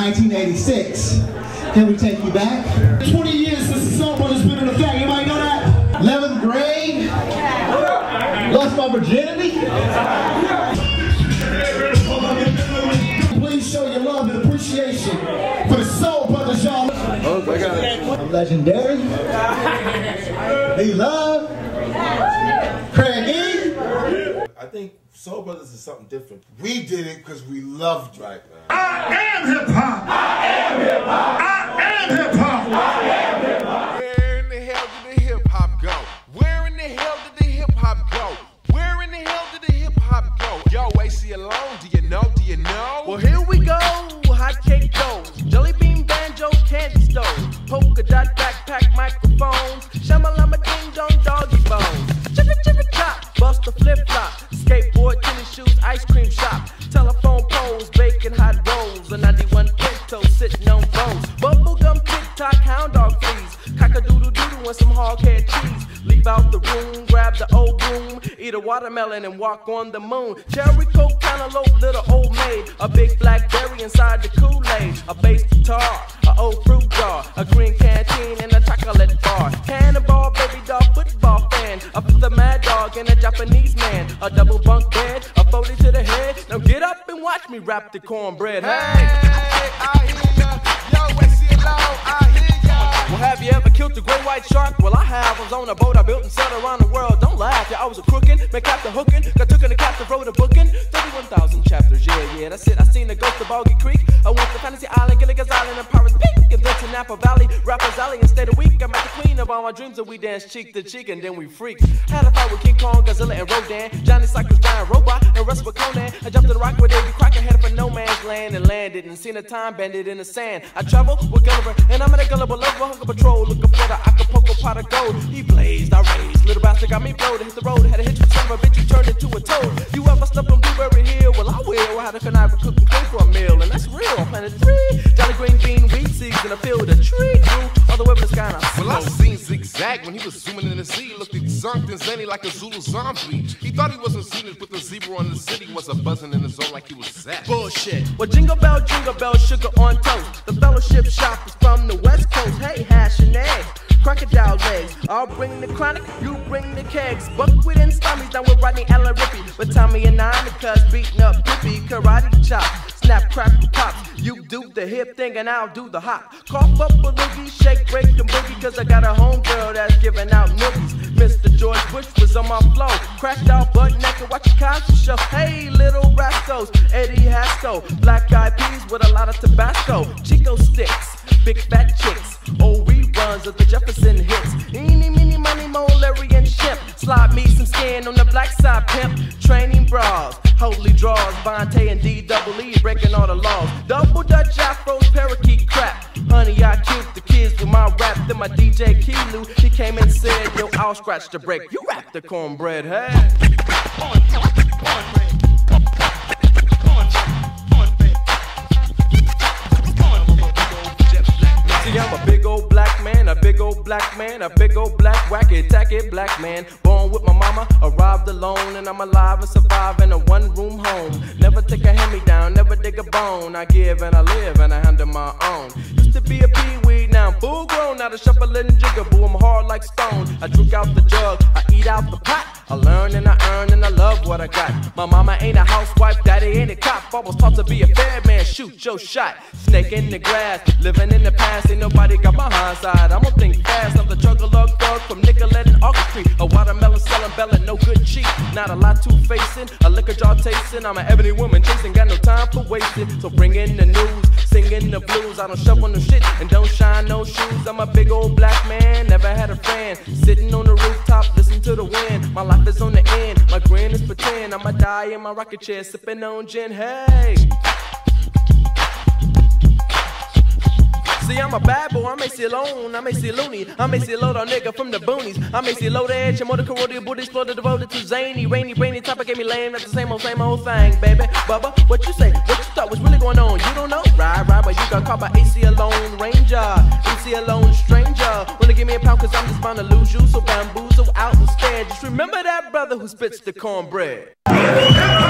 1986. Can we take you back? 20 years since the Soul Brothers been in effect. Anybody know that? 11th grade. Lost my virginity. Please show your love and appreciation for the Soul Brothers, y'all. Oh, I got it. I'm legendary. They love. Craig E. I think Soul Brothers is something different. We did it because we loved right now. I am hip hop. I am hip hop. I am hip hop. I am hip hop. Where in the hell did the hip hop go? Where in the hell did the hip hop go? Where in the hell did the hip hop go? Yo, AC alone, do you know? Do you know? Well, here we go. Hot cake goes. Jelly bean banjo, candy stove. Polka dot backpack microphones. Shamalama ding dong doggy bones. Chicka chicka chop. Bust a flip flop. Skateboard, tennis shoes, ice cream shop. Telephone poles, baking hot rolls. A 91 Pinto sitting on bones. Bubblegum, TikTok, hound dog fleas. Cock-a-doodle-doodle and some hog-head cheese. Leave out the room, grab the old broom. Eat a watermelon and walk on the moon. Cherry Coke, cantaloupe, little old maid. A big blackberry inside the Kool-Aid. A bass guitar, a old fruit jar. A green canteen and a chocolate bar. Cannonball, baby doll, football fan. A the mad dog and a Japanese man. A double bunk bed, a 40 to the head. Now get up and watch me wrap the cornbread. Hey, I hear ya. Yo, AC alone, I hear ya. Well, have you ever killed a great white shark? Well, I have. I was on a boat I built and sailed around the world. Don't laugh, yeah, I was a crookin', man, captain hookin'. Got took in the captain, wrote a bookin'. 31,000 chapters, yeah, that's it. I seen the ghost of Boggy Creek. I went to Fantasy Island, Gilligan's Island, and Pirates Peak. And then to Napa Valley, Rappers Alley, and stayed a week. I met the queen of all my dreams, and we danced cheek to cheek, and then we freaked. Had a fight with King Kong, Godzilla, and Rodan. Johnny Cycles, Giant Robot, and wrestled with Conan. I jumped in the rock with Davy Crockett, headed for no man's land, and landed, and seen a time bandit in the sand. I traveled with Gulliver, and I'm in a gullible lover, hunger patrol, looking for the Acapulco pot of gold. He blazed, I raised, little bastard got me blowed, hit the road, had a hitch with son of a bitch, you turned into a toad. You ever slept on Blueberry Hill? Well, I will. I had a connive cook and cook for a meal, and that's real. On planet 3, Jolly Green Bean, wheat seeds in a field, a tree grew, all the way up in the sky. Well, I seen Zigzag when he was swimming in the sea, looked exunked and zany like a Zulu zombie. He thought he wasn't seen it, but the zebra on the city was a buzzing in his zone like he was zapped. Bullshit. Well, jingle bell, sugar on toast. The fellowship shop is from the West Coast. Hey, hash and eggs. Crocodile legs, I'll bring the chronic, you bring the kegs. Buckwheat and Stommies down with Rodney Allen Rippy. But Tommy and I, because beating up Pippi, karate chop, snap, crackle, pop. You do the hip thing and I'll do the hop. Cough up a loogie, shake, break the boogie, cause I got a homegirl that's giving out noogies. Mr. George Bush was on my flow, cracked out butt naked, watch a Cosby show. Hey, little rascals, Eddie Haskell, black eyed peas with a lot of Tabasco. Chico sticks, big fat chicks, old reruns of the Jefferson hits. Eeny, meeny, money, mo, Larry and Shemp. Slide me some skin on the black side, pimp. Training bras, holy draws, Vontae and D-double-E breaking all the laws. Double Dutch afros, parakeet crap. Honey, I killed the kids with my rap. Then my DJ Kilu, he came and said, yo, I'll scratch the break. You rap the cornbread, hey. See, I'm a big old black man, a big old black man, a big old black wacky tacky black man. Born with my mama, arrived alone, and I'm alive and survive in a one-room home. Never take a hand-me-down, never dig a bone. I give and I live and I handle my own. Used to be a pee-wee, now I'm full-grown. Now the shuffling jigaboo, I'm hard like stone. I drink out the jug, I eat out the pot. I learn and I earn and I love what I got. My mama ain't a housewife, daddy ain't a cop. I was taught to be a fair man, shoot your shot. Snake in the grass, living in the past. Ain't nobody got my hindsight. I'm gonna think fast. I'm the juggler thug from Nicolette and Arc Street. A watermelon selling bella, no good cheap. Not a lot to facing, a liquor jar tasting. I'm an ebony woman chasing, got no time for wasting. So bring in the news, singing the blues. I don't shove on no shit and don't shine no shoes. I'm a big old black man, never had a friend. Sitting on the rooftop, listen to the wind. My life is on the end, my grin is pretend. I'ma die in my rocket chair, sipping on gin, hey. See, I'm a bad boy, I may see alone, I may see loony, I may see a load on nigga from the boonies. I may see a load of edge, and motor corroded booty exploded, devoted to zany, rainy, brainy topic gave me lame, that's the same old thing, baby. Bubba, what you say, what you thought was really going on, you don't know? Right, but you got caught by AC alone ranger, AC alone stranger. Wanna give me a pound cause I'm just bound to lose you, so bamboozle out instead. Just remember that brother who spits the cornbread.